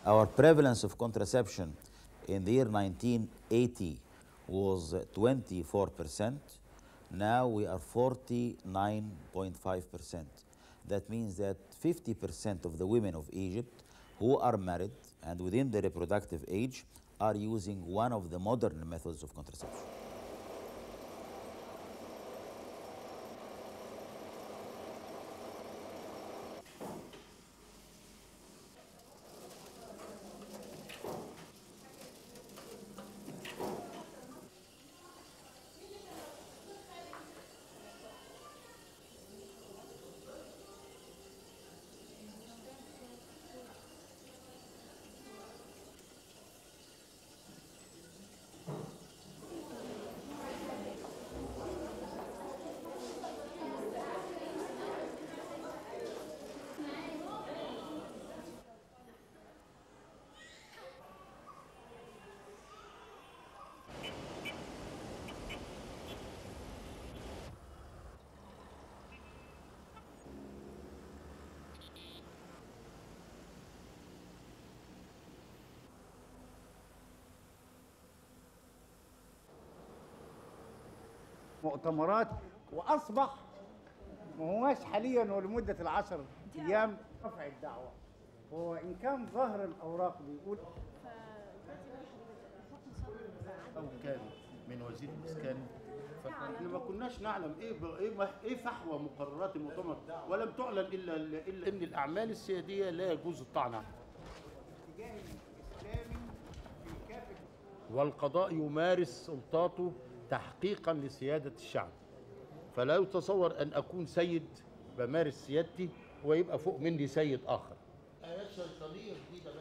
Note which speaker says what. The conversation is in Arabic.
Speaker 1: Our prevalence of contraception in the year 1980 was 24%. Now we are 49.5%. That means that 50% of the women of Egypt who are married and within the reproductive age are using one of the modern methods of contraception.
Speaker 2: مؤتمرات، واصبح ما هواش حاليا ولمده ال10 ايام رفع الدعوه. هو ان كان ظهر الاوراق بيقول
Speaker 3: او كان من وزير الاسكان، فاحنا ما كناش نعلم ايه فحوى مقررات المؤتمر، ولم تعلن الا ان الاعمال السياديه لا يجوز الطعن عليها.
Speaker 2: الاتجاه الاسلامي في كافه،
Speaker 3: والقضاء يمارس سلطاته تحقيقا لسيادة الشعب، فلا يتصور أن أكون سيد بمارس سيادتي ويبقى فوق مني سيد آخر. آيات شيطانية جديدة